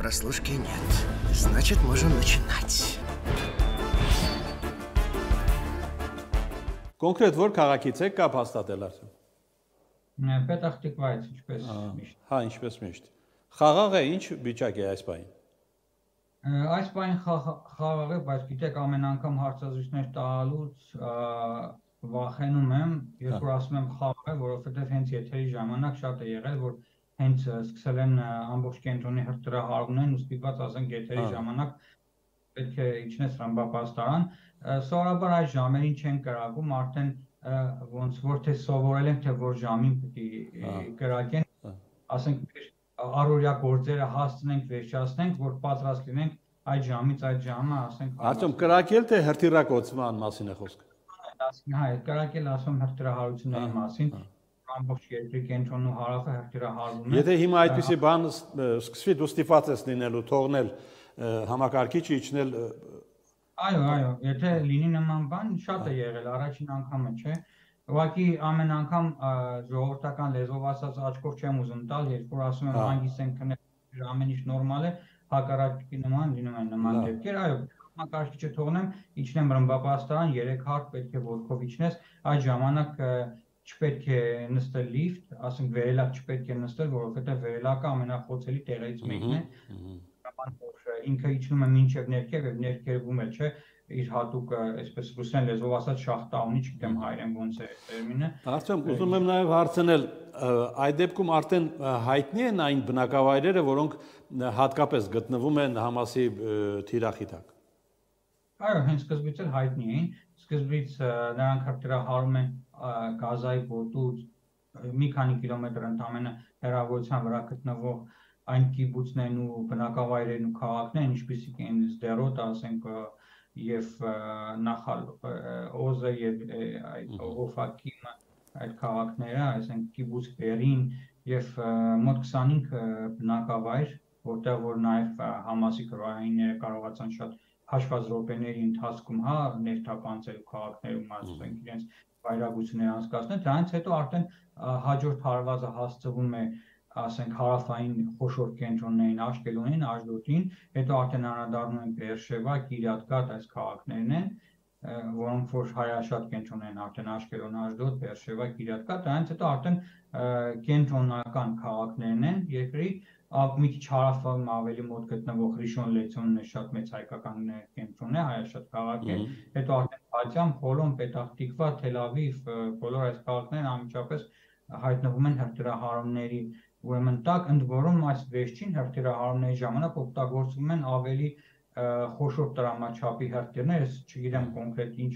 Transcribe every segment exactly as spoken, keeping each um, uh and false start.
Прослушки нет. Значит, можем начинать. Կոնկրետ որ քաղաքից եք կապ հաստատել արդեն։ Պետախ Տիկվայից ինչպես միշտ։ Հա, ինչպես միշտ։ Խաղաղը ինչ վիճակ է այս պահին։ Այս պահին խաղաղ է, բայց գիտեք ամեն անգամ հարցազրույցներ տալուց վախենում եմ, երբ որ ասում եմ խաղաղ է, որովհետև հենց եթերի ժամանակ շատ է եղել, որ հենց սկսել են ամբողջ կենտրոնի հրթիռահարումներն ու ստիպված ասենք եթերի ժամանակ պետք է իջնես ռմբապաստարան, սովորաբար այս ժամերին չեն կրակում, արդեն ոնց որ թե սովորել ենք, թե որ ժամին պետք է կրակեն, ասենք առօրյա գործերը հասցնենք, վերջացնենք, որ պատրաստ լինենք այդ ժամից այդ ժամը, ասենք Արդյոք կրակել թե հրթիռակոծման մասին է խոսքը։ Հա, կրակել ասում հրթիռահարությունների մասին, ամբողջ երկրի կենտրոնն ու հարավը հրթիռահարվում է։ Եթե հիմա այդպիսի բան սկսվի, դու ստիպված ես լինելու թողնել համակարգիչը իջնել։ Այո, այո, եթե լինի նման բան, շատ է եղել, առաջին անգամը չէ։ Ուղղակի ամեն անգամ ժողովրդական լեզվով ասած աչքով չեմ ուզում տալ, երբ որ ասում եմ հանգիստ ենք քնել, ամեն ինչ նորմալ է, հակառակի նման լինում են նման դեպքեր, այո, համակարգիչը թողնեմ, իջնեմ ռմբապաստարան, երեք հարկ պետք է ոտքով իջնես, այդ ժամանակ չպետք է նստել լիֆտ, ասենք վերելակ չպետք է նստել, որովհետև վերելակը ամենախոցելի տեղերից մեկն է, ինքը իջնում է մինչև ներքև եւ ներքևում էլ չէ, իր հատուկ, այսպես ռուսերեն լեզվով ասած շախտա ունի, չգիտեմ հայերեն ոնց է տերմինը։ Արդյոք ուզում եմ նաեւ հարցնել, այդ դեպքում արդեն հայտնի են այն բնակավայրերը, որոնք հատկապես գտնվում են Համասի թիրախի տակ։ Այո, հենց սկզբից էլ հայտնի էին, սկզբից նրանք հրթիռահարում են Գազայի գոտուց մի քանի կիլոմետր ընդամենը հեռավորության վրա գտնվող այն կիբուցներն ու բնակավայրերն ու քաղաքներն, ինչպիսիք են Սդերոտ, ասենք, եւ Նախալ Օզը եւ այդ Օֆակիմը, այդ քաղաքները, ասենք կիբուց Բերին եւ մոտ քսանհինգ բնակավայր, որտեղ որ նաեւ Համասի կրոայինները կարողացան շատ հաշված րոպեների ընթացքում, հա, ներթափանցել քաղաքներում, ասենք իրենց վայրագություններ անցկացնել, դրանից հետո արդեն հաջորդ հարվածը հասցվում է, ասենք հարավային խոշոր կենտրոններին Աշկելոնին, Աշդոդին, հետո արդեն անդրադառնում են Բերշևա, Կիրյատ-Գատ, այս քաղաքներն են, որոնք որ հայաշատ կենտրոններ են արդեն Աշկելոն, Աշդոդ, Բերշևա, Կիրյատ-Գատ, դրանից հետո արդեն կենտրոնական քաղաքներն են երկրի, մի քիչ հարավային ավելի մոտ գտնվող Ռիշոն Լեցոնն է շատ մեծ հայկական կենտրոն է, հայաշատ քաղաք է, հետո արդեն Բաթյամ, Խոլոն, Պետախ Տիկվա, Թել Ավիվ, բոլոր այս քաղաքներն անմիջապես հայտնվում են հրթիռահարումների ուրեմն տակ, ընդ որում այս վերջին հրթիռահարումների ժամանակ օգտագործվում են ավելի խոշոր տրամաչափի հրթիռներ, ես չգիտեմ կոնկրետ ինչ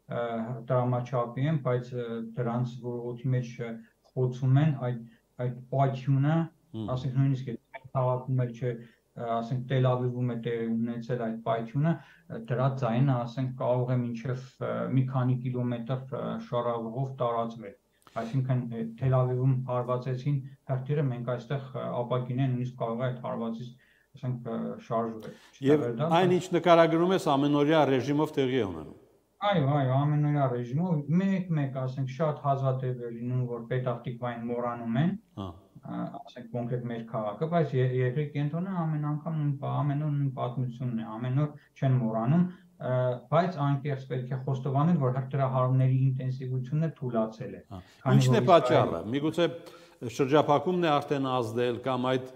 տրամաչափի են, բայց դրանց որ օդի մեջ խոցում են այդ այդ պայթյունը, ասենք նույնիսկ այդ քաղաքում էլ չէ, ասենք Տել Ավիվում է տեղի ունեցել այդ պայթյունը, դրա ձայնը ասենք կարող է մինչև մի քանի կիլոմետր շարավով տարածվել։ Այսինքն Թել Ավիվում հարվածեցին հրթիռը, մենք այստեղ ապակին են, նույնիսկ կարող է այդ հարվածից, ասենք, շարժվել։ Եվ այն ինչ նկարագրում ես ամենօրյա ռեժիմով տեղի է ունենում։ Այո, այո, ամենօրյա ռեժիմով, մեկ-մեկ, ասենք, շատ հազվադեպ է լինում, որ Պետախ Տիկվային մոռանում են, ասենք կոնկրետ մեր քաղաքը, բայց երկրի կենտրոնը ամեն անգամ ամեն օր նույն պատմությունն է, ամեն օր չեն մոռանում, բայց անկեղծ պետք է խոստովանել, որ հրթիռահարումների ինտենսիվությունը թուլացել է։ Ինչն է պատճառը։ Միգուցե շրջափակումն է արդեն ազդել կամ այդ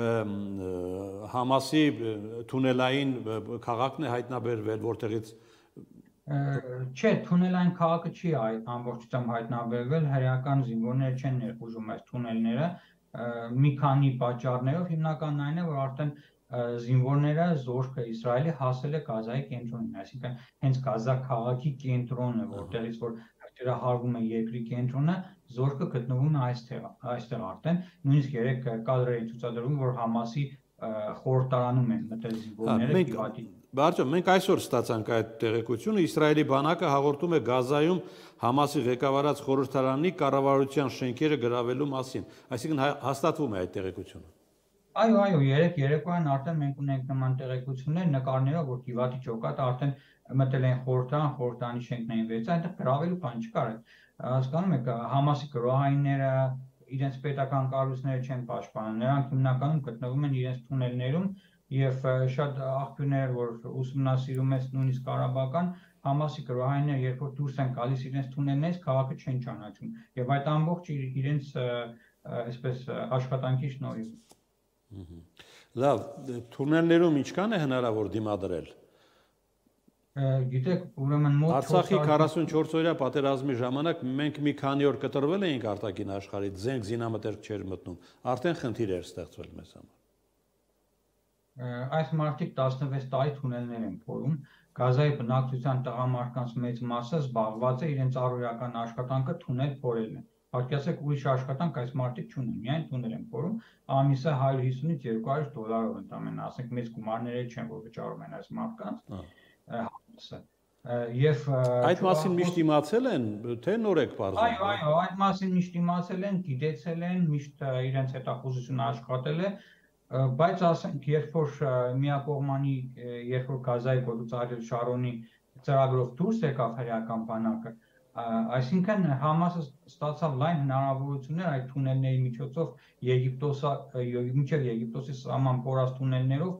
Համասի թունելային քաղաքն է հայտնաբերվել, որտեղից Չէ, թունելային քաղաքը չի այդ ամբողջությամբ հայտնաբերվել, հրեական զինվորները չեն ներխուժում այս թունելները, մի քանի պատճառներով, հիմնականն այն է, որ արդեն զինվորները զորքը Իսրայելի հասել է Գազայի կենտրոնին, այսինքն հենց Գազա քաղաքի կենտրոնը, որտեղից որ հրթիռահարվում է երկրի կենտրոնը, զորքը գտնվում է այստեղ, այստեղ արդեն, նույնիսկ երեք կադրեր են ցուցադրվում, որ Համասի խորհրդարանում են մտել զինվորները Գիվատի։ Բարձր, մենք այսօր ստացանք այդ տեղեկությունը, Իսրայելի բանակը հաղորդում է Գազայում Համասի ղեկավարած խորհրդարանի կառավարության շենքերը գրավելու մասին, այսինքն հաստատվում է այդ տեղեկությունը։ Այո, այո, երեք երեկոյան արդեն մենք ունենք նման տեղեկություններ, նկարներով, որ Գիվատի ջոկատը արդեն մտել են խորհրդարան, խորհրդարանի շենքն էին վերցրել, այնտեղ գրավելու բան չկար։ Հասկանում եք, Համասի կրոհայինները իրենց պետական կառույցները չեն պաշտպանում, նրանք հիմնականում գտնվում են իրենց թունելներում, եւ շատ աղբյուրներ, որ ուսումնասիրում են նույնիսկ արաբական, Համասի գրոհայինները, երբ որ դուրս են գալիս իրենց թունելներից, քաղաքը չեն ճանաչում եւ այդ ամբողջ իրենց այսպես աշխատանքի շնորհիվ։ Լավ, թունելներում ինչքան է հնարավոր դիմադրել։ Գիտեք, ուրեմն մոտ Արցախի քառասունչորս օրյա պատերազմի ժամանակ մենք մի քանի օր կտրվել էինք արտաքին աշխարհից, զենք զինամթերք չէր մտնում, արդեն խնդիր էր ստեղծվել մեզ համար։ Այս մարդիկ տասնվեց տարի թունելներ են փորում, Գազայի բնակչության տղամարդկանց մեծ մասը զբաղված է իրենց առօրյական աշխատանքը թունել փորելն է։ Պատկերացրեք, ուրիշ աշխատանք այս մարդիկ չունեն, միայն թունել են փորում, ամիսը հարյուր հիսունից երկու հարյուր դոլարով ընդամենը, ասենք մեծ գումարներ չեն, որ վճարում են այս մարդկանց։ Եվ այդ մասին միշտ իմացել են, թե նոր եք բարձր։ Այո, այո, այդ մասին միշտ իմացել են, գիտեցել են, միշտ իրենց հետախուզությունը աշխատել է, բայց ասենք, երբ որ միակողմանի, երբ որ Գազայի գոտուց Արիել Շարոնի ծրագրով դուրս եկավ հրեական բանակը, այսինքն Համասը ստացավ լայն հնարավորություններ այդ թունելների միջոցով Եգիպտոսը, մինչև Եգիպտոսի սահման փորած թունելներով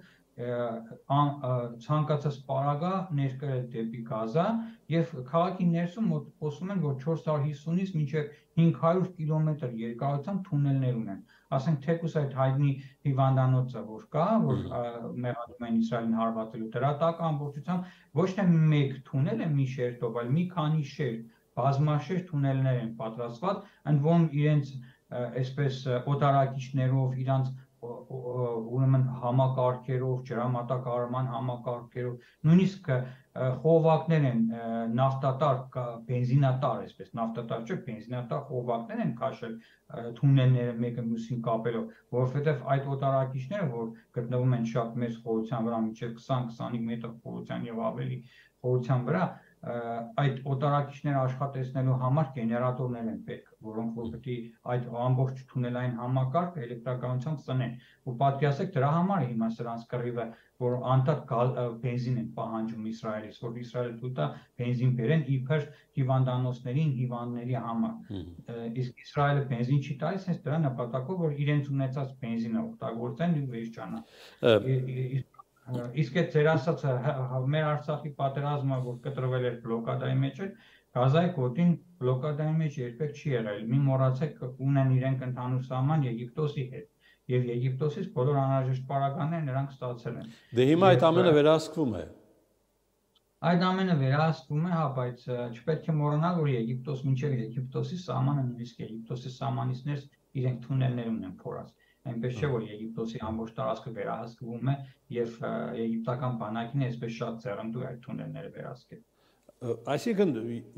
ցանկացած պարագա ներկրել դեպի Գազա եւ քաղաքի ներսում խոսում են, որ չորս հարյուր հիսունից մինչև հինգ հարյուր կիլոմետր երկարությամբ թունելներ ունեն։ Ասենք թեկուս այդ հայտնի հիվանդանոցը որ կա, որ մեղադրում են Իսրայելին հարվածելու դրա տակ ամբողջությամբ ոչ թե մեկ թունել է մի շերտով, այլ մի քանի շերտ, բազմաշերտ թունելներ են պատրաստված, ընդ որում իրենց այսպես օտարակիչներով, իրանց ուրեմն համակարգերով, ջրամատակարարման համակարգերով, նույնիսկ խողովակներ են նավթատար, բենզինատար, այսպես նավթատար չէ, բենզինատար խողովակներ են քաշել թունելները մեկը մյուսին կապելով, որովհետև այդ օտարակիչները, որ գտնվում են շատ մեծ խորության վրա, մինչև քսան քսանհինգ մետր խորության եւ ավելի խորության վրա, այդ օտարակիչները աշխատեցնելու համար գեներատորներ են պետք, որոնք որ պետք է այդ ամբողջ թունելային համակարգը էլեկտրականությամբ սնեն։ Ու պատկերացեք դրա համար է հիմա սրանց կռիվը, որ անդադ բենզին են պահանջում Իսրայելից, որ Իսրայելը թույլ տա բենզին բերեն իբր հիվանդանոցներին, հիվանդների համար։ Իսկ Իսրայելը բենզին չի տալիս հենց դրա նպատակով, որ իրենց ունեցած բենզինը օգտագործեն ու վերջանա։ Իսկ այդ ձեր ասած մեր Արցախի պատերազմը, որ կտրվել էր բլոկադայի մեջ, Գազայի գոտին բլոկադայի մեջ երբեք չի եղել։ Մի մոռացեք ունեն իրենք ընդհանուր սահման Եգիպտոսի հետ, եւ Եգիպտոսից բոլոր անհրաժեշտ պարագաները նրանք ստացել են։ Դե հիմա այդ ամենը վերահսկվում է։ Այդ ամենը վերահսկվում է, հա, բայց չպետք է մոռանալ, որ Եգիպտոս մինչև Եգիպտոսի սահմանը, նույնիսկ Եգիպտոսի սահմանից ներս իրենք թունելներ ունեն փորած։ Այնպես չէ, որ Եգիպտոսի ամբողջ տարածքը վերահսկվում է եւ եգիպտական բանակին այսպես շատ ձեռնտու այդ թունելները վերահսկել։ Այսինքն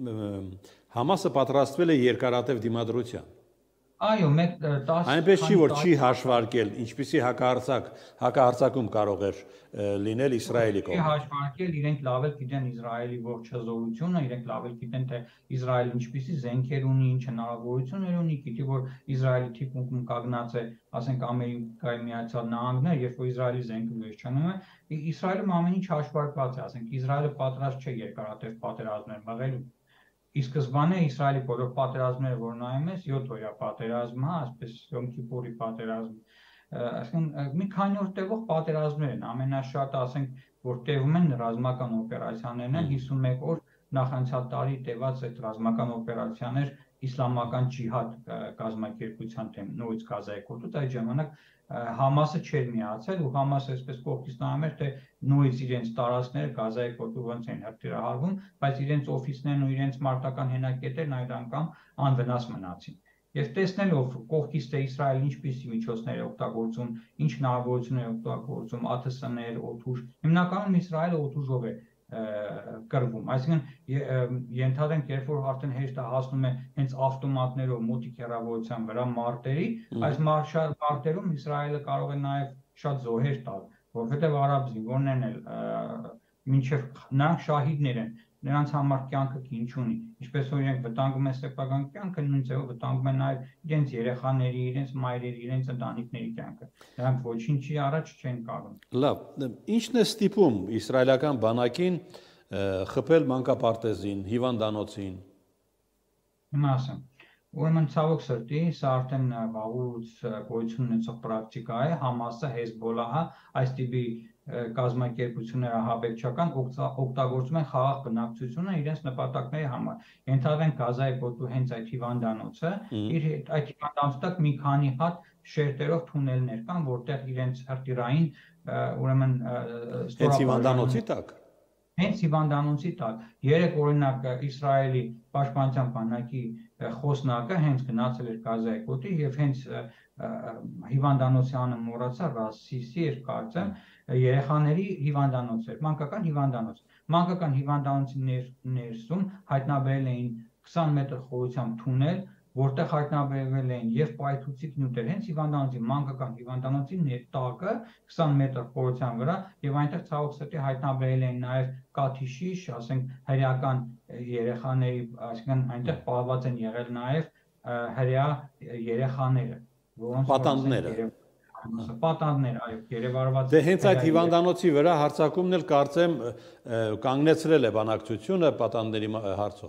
Համասը պատրաստվել է երկարատև դիմադրության։ Այո, մեկ տասը Այնպես չի, որ չի հաշվարկել, ինչպիսի հակահարցակ, հակահարցակում կարող էր լինել Իսրայելի կողմից։ Չի հաշվարկել, իրենք լավ էլ գիտեն Իսրայելի ողջ հզորությունը, իրենք լավ էլ գիտեն, թե Իսրայելը ինչպիսի զենքեր ունի, ինչ հնարավորություններ ունի, գիտի, որ Իսրայելի թիկունքում կանգնած է, ասենք Ամերիկայի Միացյալ Նահանգները, երբ որ Իսրայելի զենքը վերջանում է, Իսրայելում ամեն ինչ հաշվարկված է, ասենք Իսրայելը պատրաստ չէ երկարատև պատերազմներ մղելու։ Ի սկզբանե Իսրայելի բոլոր պատերազմները, որ նայում ես, յոթ օրյա պատերազմը, այսպես Յոմ Քիպուրի պատերազմը, այսինքն մի քանի օր տևող պատերազմներ են, ամենաշատը, ասենք, որ տևում են ռազմական օպերացիաներն են, հիսունմեկ օր նախանցյալ տարի տևած այդ ռազմական օպերացիաներ իսլամական ջիհադ կազմակերպության դեմ նույնիսկ Գազայի գոտուց այդ ժամանակ Համասը չէր միացել ու Համասը այսպես կողքից նայում էր, թե նույնիսկ իրենց տարածքները Գազայի գոտու ոնց են հրթիռահարվում, բայց իրենց օֆիսներն ու իրենց մարտական հենակետերն այդ անգամ անվնաս մնացին։ Եվ տեսնելով կողքից թե Իսրայելը ինչպիսի միջոցներ է օգտագործում, ինչ հնարավորություններ է օգտագործում, ա թե ս-ներ, օդուժ, հիմնականում Իսրայելը օդուժով է կրվում, այսինքն ենթադրենք, երբ որ արդեն հեշտ հասնում է հենց ավտոմատներով մոտիկ հեռավորության վրա մարտերի, այս մարտերում Իսրայելը կարող է նաև շատ զոհեր տալ, որովհետև արաբ զինվորներն էլ մինչև նրանք շահիդներ են, նրանց համար կյանքը ինչ ունի, ինչպես որ իրենք վտանգում են սեփական կյանքը, նույն ձևով վտանգում են նաև իրենց երեխաների, իրենց մայրերի, իրենց ընտանիքների կյանքը։ Նրանք ոչինչի առաջ չեն կանգնում։ Լավ, ի՞նչն է ստիպում իսրայելական բանակին խփել մանկապարտեզին, հիվանդանոցին։ Հիմա ասեմ, Ուրեմն ցավոք սրտի, սա արդեն վաղուց գոյություն ունեցող պրակտիկա է, Համասը, Հեզբոլահը, այս տիպի կազմակերպությունները ահաբեկչական օգտագործում են խաղաղ բնակչությունը իրենց նպատակների համար։ Ենթադրենք Գազայի գոտու հենց այդ հիվանդանոցը, իր այդ հիվանդանոցի տակ մի քանի հատ շերտերով թունելներ կան, որտեղ իրենց հրթիռային, ուրեմն Հենց հիվանդանոցի տակ։ Հենց հիվանդանոցի տակ։ Երեք օրինակ Իսրայելի պաշտպանության բանակի խոսնակը հենց գնացել էր Գազայի գոտի եւ հենց հիվանդանոցի անունը մոռացա, Ռասիսի էր կարծեմ, երեխաների հիվանդանոց էր, մանկական հիվանդանոց։ Մանկական հիվանդանոցի ներսում հայտնաբերել էին քսան մետր խորությամբ թունել, որտեղ հայտնաբերվել էին եւ պայթուցիկ նյութեր, հենց հիվանդանոցի մանկական հիվանդանոցի ներտակը քսան մետր խորության վրա եւ այնտեղ ցավոք սրտի հայտնաբերել էին նաեւ կաթիշիշ, ասենք հրեական երեխաների, այսինքն այնտեղ պահված են եղել նաեւ հրեա երեխաները, որոնց պատանդները Պատանդներ, այո, երևարված։ Դե հենց այդ հիվանդանոցի վրա հարձակումն էլ կարծեմ կանգնեցրել է բանակցությունը պատանդների հարցով։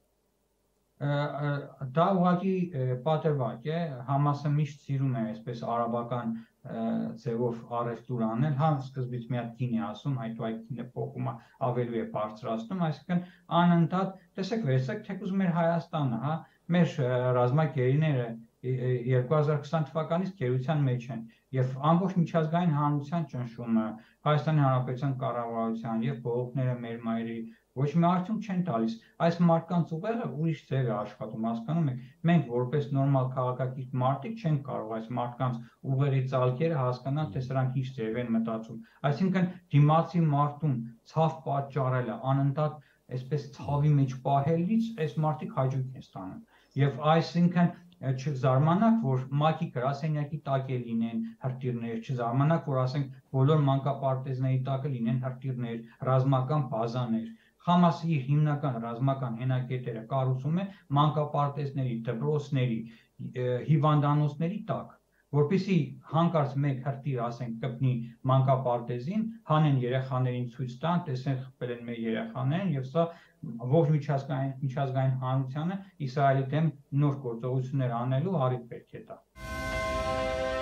Դա ուղղակի պատրվակ է, Համասը միշտ սիրում է այսպես արաբական ձևով առևտուր անել, հա սկզբից մի հատ գին է ասում, հետո այդ գինը փոխում է ավելի է բարձրացնում, այսինքն անընդհատ, տեսեք, վերցրեք թեկուզ մեր Հայաստանը, հա, մեր ռազմագերիները երկու հազար քսան թվականից գերության մեջ են եւ ամբողջ միջազգային հանրության ճնշումը, Հայաստանի Հանրապետության կառավարության եւ բողոքները մեր մայրի ոչ մի արդյունք չեն տալիս։ Այս մարդկանց ուղեղը ուրիշ ձև է աշխատում, հասկանում եք։ Մենք որպես նորմալ քաղաքակիրթ մարդիկ չենք կարող այս մարդկանց ուղեղի ծալքերը հասկանալ, թե սրանք ինչ ձև են մտածում։ Այսինքն դիմացի մարդուն ցավ պատճառելը, անընդհատ այսպես ցավի մեջ պահելից այս մարդիկ հաջող են ստանում։ Եվ այսինքն չզարմանաք, որ ՄԱԿ-ի գրասենյակի տակ է լինեն հրթիռներ, չզարմանաք, որ ասենք բոլոր մանկապարտեզների տակը լինեն հրթիռներ, ռազմական բազաներ։ Համասը իր հիմնական ռազմական հենակետերը կառուցում է մանկապարտեզների, դպրոցների, հիվանդանոցների տակ, որպեսզի հանկարծ մեկ հրթիռ ասենք կպնի մանկապարտեզին, հանեն երեխաներին ցույց տան, տեսեն խփել են մեր երեխաներին եւ սա ողջ միջազգային միջազգային հանրությանը Իսրայելի դեմ նոր գործողություններ անելու առիթ պետք է տա։